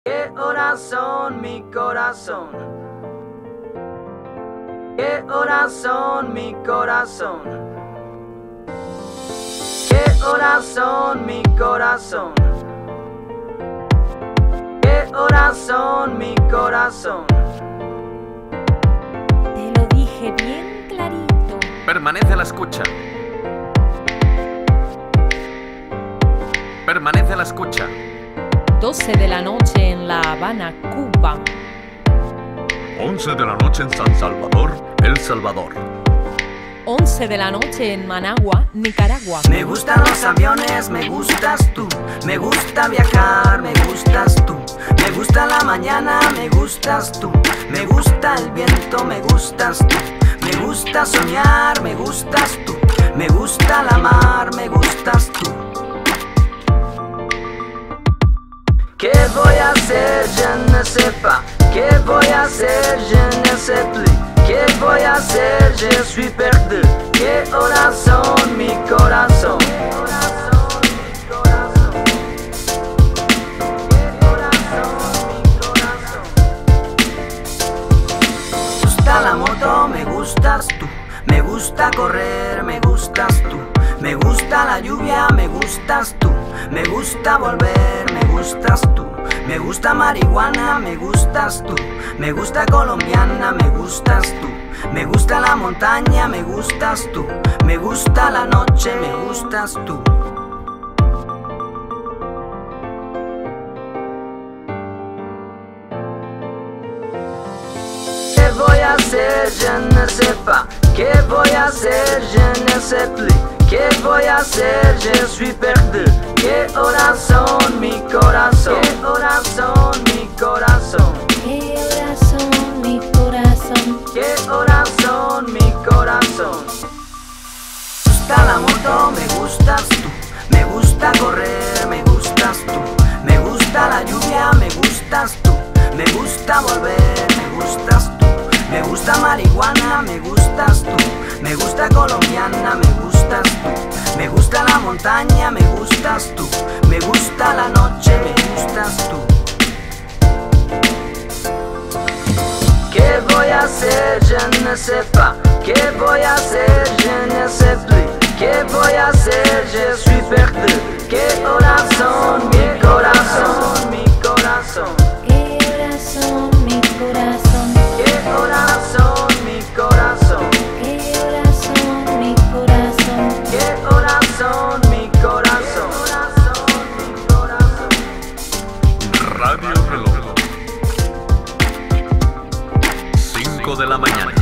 ¿Qué horas son, mi corazón? ¿Qué horas son, mi corazón? ¿Qué horas son, mi corazón? ¿Qué horas son, mi corazón? Te lo dije bien clarito. Permanece a la escucha. Permanece a la escucha. 12 de la noche en La Habana, Cuba. 11 de la noche en San Salvador, El Salvador. 11 de la noche en Managua, Nicaragua. Me gustan los aviones, me gustas tú. Me gusta viajar, me gustas tú. Me gusta la mañana, me gustas tú. Me gusta el viento, me gustas tú. Me gusta soñar, me gustas tú. Me gusta la mar, me gustas tú. ¿Qué voy a hacer? Je ne sais pas. ¿Qué voy a hacer? Je ne sais plus. ¿Qué voy a hacer? Je suis perdu. ¿Qué horas son, mi corazón? ¿Qué horas son, mi corazón? ¿Qué horas son, mi corazón? Me gusta la moto, me gustas tú. Me gusta correr, me gustas tú. Me gusta la lluvia, me gustas tú. Me gusta volver, me gustas tú. Me gusta marihuana, me gustas tú. Me gusta colombiana, me gustas tú. Me gusta la montaña, me gustas tú. Me gusta la noche, me gustas tú. ¿Qué voy a hacer? Je ne sais pas. ¿Qué voy a hacer? Je ne sais plus. ¿Qué voy a hacer? Je suis perdu. ¿Qué horas son, mi corazón? ¿Qué horas son, mi corazón? ¿Qué horas son, mi corazón? ¿Qué horas son, mi corazón? Me gusta la moto, me gustas tú. Me gusta correr, me gustas tú. Me gusta la lluvia, me gustas tú. Me gusta volver, me gustas tú. Me gusta marihuana, me gustas tú. Me gusta colombiana, me gustas tú. Me gusta la montaña, me gustas tú. Me gusta la noche, me gustas tú. ¿Qué voy a hacer? Je ne sais pas. ¿Qué voy a hacer? Je ne sais plus. ¿Qué voy a hacer? Je suis perdu. ¿Qué horas son, mi corazón? Mi corazón. ¿Qué horas son, mi corazón? ¿Qué horas son, mi corazón? ¿Qué horas son, mi corazón? ¿Qué horas son, mi corazón? ¿Qué horas son, mi corazón? Radio Reloj. 5 de la mañana.